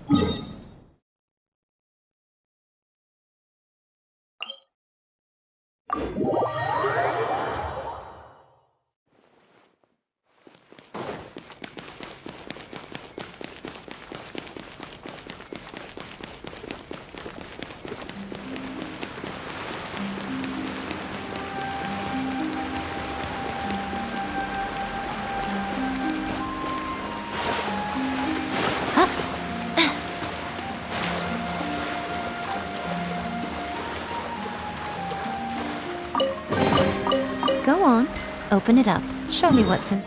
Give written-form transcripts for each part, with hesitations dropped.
Go on, open it up. Show me what's in.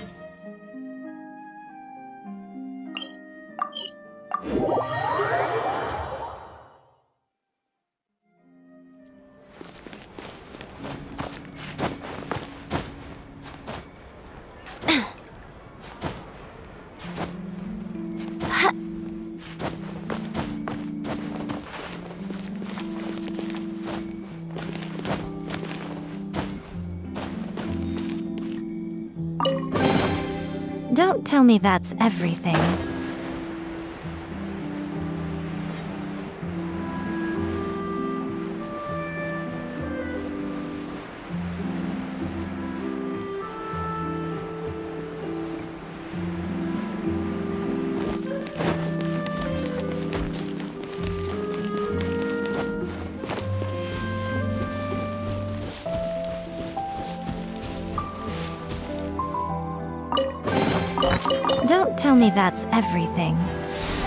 Don't tell me that's everything. Don't tell me that's everything.